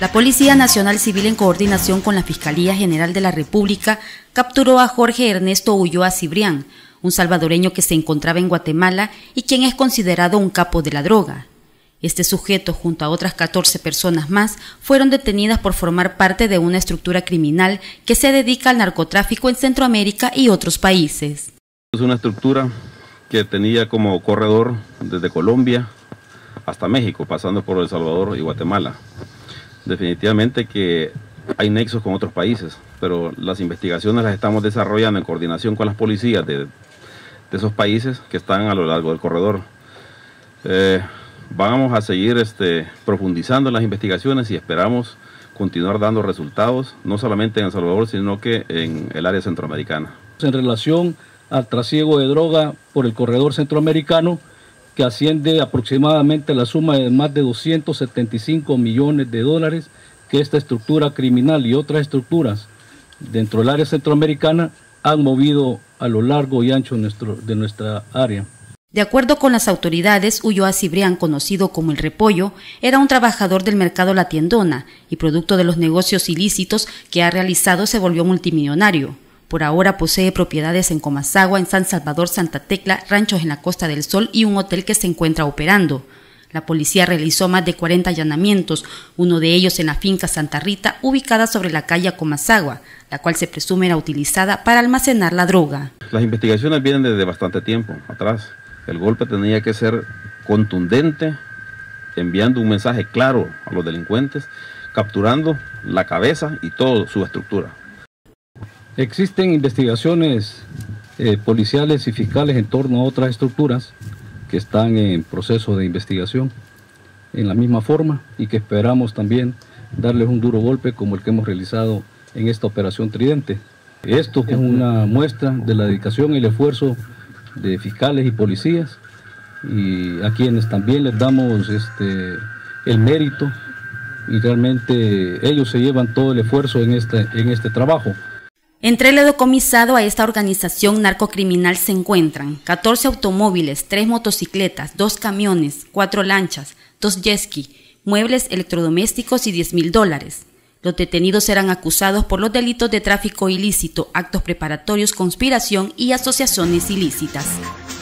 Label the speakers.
Speaker 1: La Policía Nacional Civil, en coordinación con la Fiscalía General de la República, capturó a Jorge Ernesto Ulloa Cibrián, un salvadoreño que se encontraba en Guatemala y quien es considerado un capo de la droga. Este sujeto, junto a otras 14 personas más, fueron detenidas por formar parte de una estructura criminal que se dedica al narcotráfico en Centroamérica y otros países.
Speaker 2: Es una estructura que tenía como corredor desde Colombia hasta México, pasando por El Salvador y Guatemala. Definitivamente que hay nexos con otros países, pero las investigaciones las estamos desarrollando en coordinación con las policías de esos países que están a lo largo del corredor. Vamos a seguir profundizando en las investigaciones y esperamos continuar dando resultados, no solamente en El Salvador, sino que en el área centroamericana.
Speaker 3: En relación al trasiego de droga por el corredor centroamericano, que asciende aproximadamente a la suma de más de 275 millones de dólares que esta estructura criminal y otras estructuras dentro del área centroamericana han movido a lo largo y ancho de nuestra área.
Speaker 1: De acuerdo con las autoridades, Ulloa Cibrián, conocido como El Repollo, era un trabajador del mercado La Tiendona y producto de los negocios ilícitos que ha realizado se volvió multimillonario. Por ahora posee propiedades en Comasagua, en San Salvador, Santa Tecla, ranchos en la Costa del Sol y un hotel que se encuentra operando. La policía realizó más de 40 allanamientos, uno de ellos en la finca Santa Rita, ubicada sobre la calle Comasagua, la cual se presume era utilizada para almacenar la droga.
Speaker 2: Las investigaciones vienen desde bastante tiempo atrás. El golpe tenía que ser contundente, enviando un mensaje claro a los delincuentes, capturando la cabeza y toda su estructura.
Speaker 3: Existen investigaciones policiales y fiscales en torno a otras estructuras que están en proceso de investigación en la misma forma y que esperamos también darles un duro golpe como el que hemos realizado en esta operación Tridente. Esto es una muestra de la dedicación y el esfuerzo de fiscales y policías, y a quienes también les damos el mérito, y realmente ellos se llevan todo el esfuerzo en este trabajo.
Speaker 1: Entre el decomisado a esta organización narcocriminal se encuentran 14 automóviles, 3 motocicletas, 2 camiones, 4 lanchas, 2 jet ski, muebles electrodomésticos y $10,000. Los detenidos serán acusados por los delitos de tráfico ilícito, actos preparatorios, conspiración y asociaciones ilícitas.